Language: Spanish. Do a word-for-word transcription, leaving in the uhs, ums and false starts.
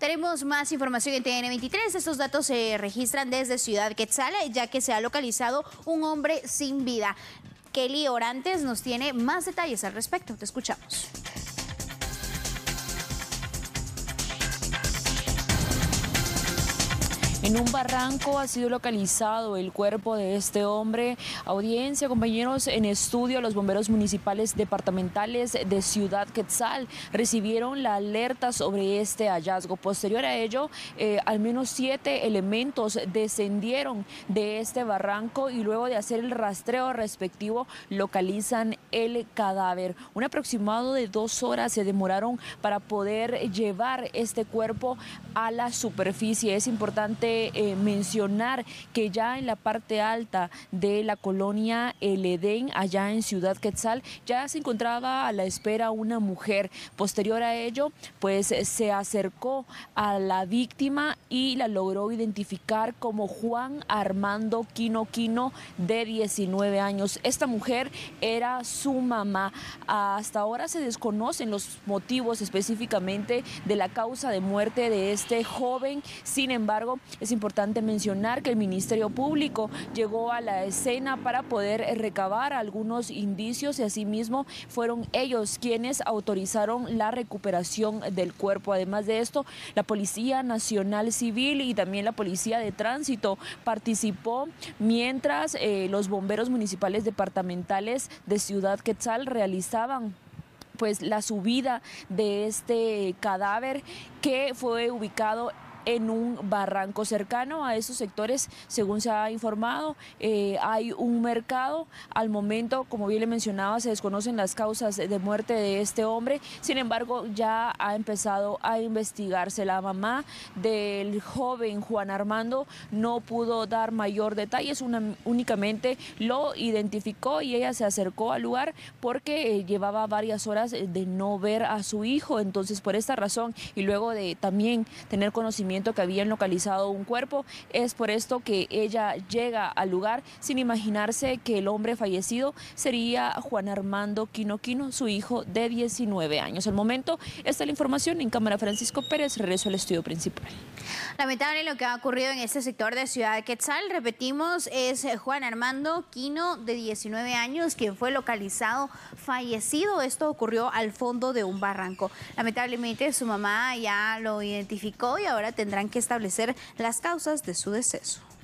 Tenemos más información en T N veintitrés. Estos datos se registran desde Ciudad Quetzal, ya que se ha localizado un hombre sin vida. Kelly Orantes nos tiene más detalles al respecto. Te escuchamos. En un barranco ha sido localizado el cuerpo de este hombre. Audiencia, compañeros, en estudio, los bomberos municipales departamentales de Ciudad Quetzal recibieron la alerta sobre este hallazgo. Posterior a ello, eh, al menos siete elementos descendieron de este barranco y luego de hacer el rastreo respectivo localizan el cadáver. Un aproximado de dos horas se demoraron para poder llevar este cuerpo a la superficie. Es importante Eh, mencionar que ya en la parte alta de la colonia El Edén, allá en Ciudad Quetzal, ya se encontraba a la espera una mujer. Posterior a ello, pues se acercó a la víctima y la logró identificar como Juan Armando Quino Quino, de diecinueve años. Esta mujer era su mamá. Hasta ahora se desconocen los motivos específicamente de la causa de muerte de este joven. Sin embargo, es importante mencionar que el Ministerio Público llegó a la escena para poder recabar algunos indicios y asimismo fueron ellos quienes autorizaron la recuperación del cuerpo. Además de esto, la Policía Nacional Civil y también la Policía de Tránsito participó mientras eh, los bomberos municipales departamentales de Ciudad Quetzal realizaban pues la subida de este cadáver que fue ubicado en un barranco. Cercano a esos sectores, según se ha informado, eh, hay un mercado. Al momento, como bien le mencionaba, se desconocen las causas de muerte de este hombre. Sin embargo, ya ha empezado a investigarse. La mamá del joven Juan Armando no pudo dar mayor detalles, una, únicamente lo identificó y ella se acercó al lugar porque eh, llevaba varias horas de no ver a su hijo. Entonces, por esta razón y luego de también tener conocimiento que habían localizado un cuerpo, es por esto que ella llega al lugar sin imaginarse que el hombre fallecido sería Juan Armando Quino Quino, su hijo de diecinueve años. Al momento, esta es la información. En cámara, Francisco Pérez, regreso al estudio principal. Lamentable lo que ha ocurrido en este sector de Ciudad Quetzal. Repetimos, es Juan Armando Quino, de diecinueve años, quien fue localizado fallecido. Esto ocurrió al fondo de un barranco. Lamentablemente, su mamá ya lo identificó y ahora tendrán que establecer las causas de su deceso.